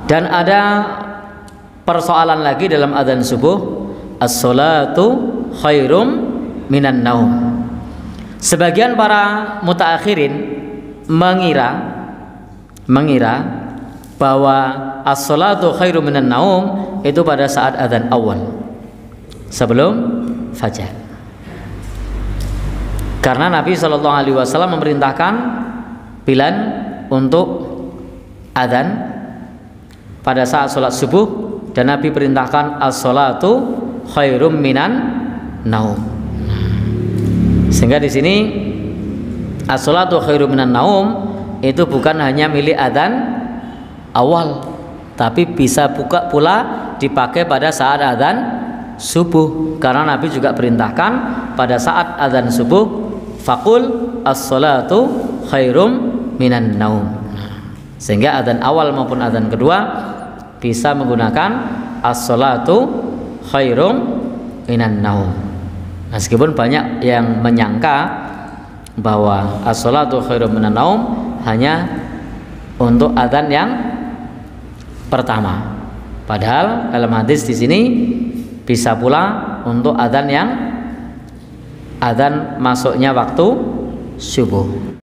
Dan ada persoalan lagi dalam adzan subuh, as-salatu khairum minan naum. Sebagian para mutaakhirin mengira bahwa as-salatu khairum minan naum itu pada saat adzan awal sebelum fajar. Karena Nabi SAW memerintahkan Bilal untuk adzan pada saat sholat subuh, dan Nabi perintahkan as-salatu khairum minan naum. Sehingga di sini as-salatu khairum minan naum itu bukan hanya milik adzan awal, tapi bisa buka pula dipakai pada saat adzan subuh. Karena Nabi juga perintahkan pada saat adzan subuh, faqul as-salatu khairum minan naum. Sehingga adzan awal maupun adzan kedua bisa menggunakan as-salatu khairum minan naum. Meskipun banyak yang menyangka bahwa as-salatu khairum minan naum hanya untuk adzan yang pertama. Padahal dalam hadis di sini bisa pula untuk adzan yang adzan masuknya waktu subuh.